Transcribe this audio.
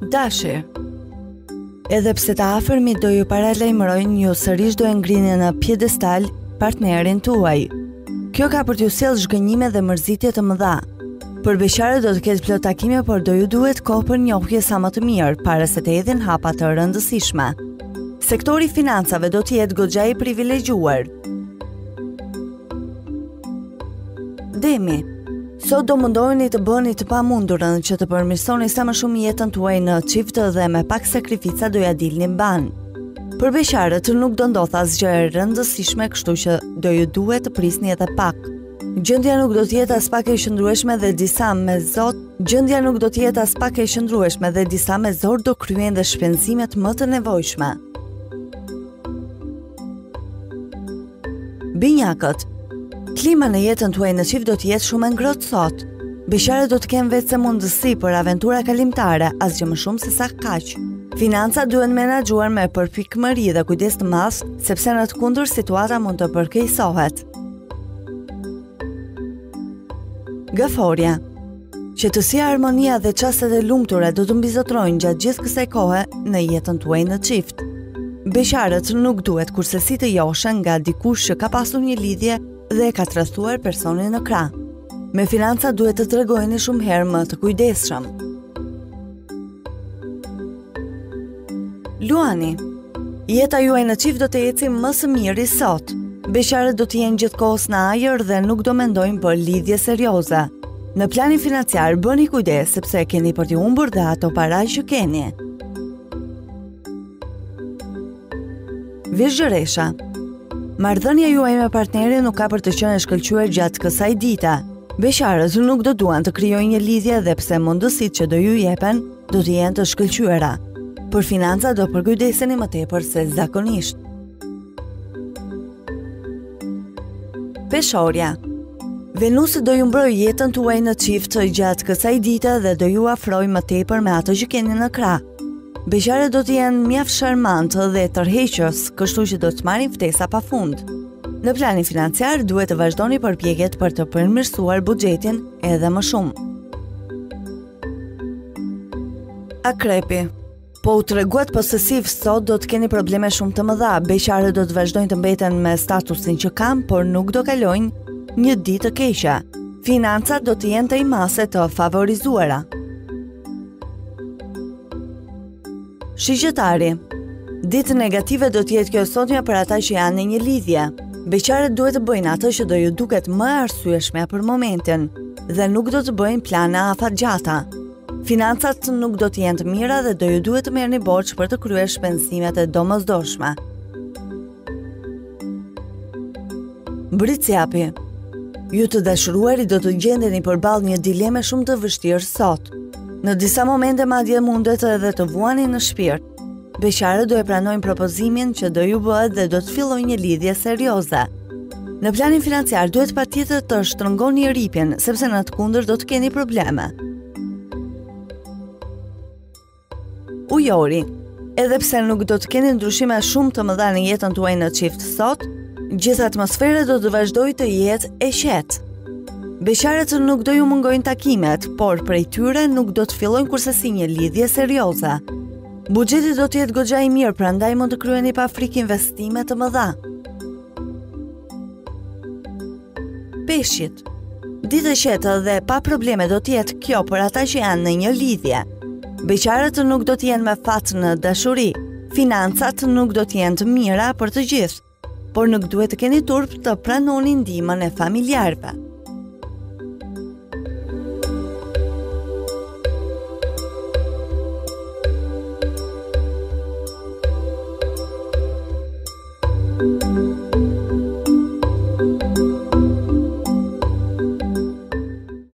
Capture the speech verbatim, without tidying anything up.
Dashur. Edhe pse të afërmit do ju paralajmërojnë, ju sërish do e ngrini në pjedestal partnerin tuaj. Kjo ka për t'ju sjellë zhgënjime dhe mërzitje të mëdha. Për beqarët do të ketë plot takime, por do ju duhet kohë për njohje sa më të mirë, para se të hedhin hapa të rëndësishme. Sektori i financave do të jetë goxha i privilegjuar. Demi. Sot do mundoheni të bëni të pamundurën që të përmirësoni sa më shumë jetën tuaj në çift dhe me pak sakrifica do ja dilni ban. Për beqarët nuk do ndodh asgjë e rëndësishme, kështu që do ju duhet të prisni edhe pak. Gjendja nuk do të jetë as pak e qëndrueshme dhe disa me zot, gjendja nuk do të jetë as pak e qëndrueshme dhe disa me zor do kryen dhe shpenzimet më të nevojshme. Binjakët. Klima në jetën tuaj në çift do të jetë shumë e ngrohtë sot. Beqarët do të kenë vetëm mundësi për aventura kalimtare, asgjë më shumë se sa kaq. Financat duhen menaxhuar me përpikmëri dhe kujdes të madh, sepse në të kundër situata mund të përkeqësohet. Gaforja. Qetësia, harmonia dhe çastet e lumtura do të mbizotrojnë gjatë gjithë kësaj kohe në jetën tuaj në çift. Beqarët nuk duhet kursesi të joshen nga dikush që ka pasur një lidhje dhe e ka tradhtuar personin në krah. Me financa duhet të tregojeni shumë herë më të kujdesshëm. Luani. Jeta juaj në çift do të ecë më së miri sot. Beqarët do të jenë gjithkohës në ajër dhe nuk do mendojnë për lidhje serioze. Në planin financiar bëni kujdes sepse keni për t'i humbur dhe ato para që keni. Vizhgëresha. Marrëdhënia juaj me partnerin nuk ka për të qenë e shkëlqyer gjatë kësaj dite. Beqarët nuk do duan të krijojnë një lidhje dhe pse mundësitë që do ju jepen do të jenë të shkëlqyera. Për financa do përkujdeseni më tepër se zakonisht. Peshorja. Venusi do ju mbrojë jetën tuaj në çift gjatë kësaj dite dhe do ju afrojë më tepër me ato që keni në krah. Beqarët do të jenë mjaft sharmantë dhe tërheqës, kështu që do të marrin ftesa pafund. Në planin financiar duhet të vazhdoni përpjekjet për të përmirësuar buxhetin edhe më shumë. Akrepi. Po u treguat posesiv sot do të keni probleme shumë të mëdha. Beqarët do të vazhdojnë të mbeten me statusin që kanë, por nuk do kalojnë një ditë të keqe. Financat do të jenë të imase të favorizuara. Shigjetari. Ditë negative do të jetë kjo sotmja për ata që janë në një lidhje. Beqarët duhet të bëjnë atë që do ju duket më arsyeshme për momentin dhe nuk do të bëjnë plane afatgjata. Financat nuk do të jenë të mira dhe do ju duhet të merrni borxh për të kryer shpenzimet e domosdoshme. Britsjapi. Ju të dashuruari do të gjendeni përballë një dileme shumë të vështirë sot. Në disa momente madje mundet edhe të vuani në shpirt. Beqarët do e pranojnë propozimin që do ju bëhet dhe do të fillojnë një lidhje serioze. Në planin financiar duhet patjetër të shtrëngoni rripjen, sepse në të kundër do të keni probleme. Ujori. Edhe pse nuk do të keni ndryshime shumë të mëdha në jetën tuaj në çift sot, gjithë atmosfera do të vazhdojë të jetë e qetë. Beqarët nuk do ju mungojnë takimet, por prej tyre nuk do të fillojnë kursesi një lidhje serioze. Buxheti do të jetë goxha i mirë, prandaj mund të kryeni pa frikë investime të mëdha. Peshqit. Ditë e qetë dhe pa probleme do të jetë kjo për ata që janë në një lidhje. Beqarët nuk do të jenë me fat në dashuri. Financat nuk do të jenë të mira për të gjithë, por nuk duhet të keni turp të pranoni ndihmën e familjarëve.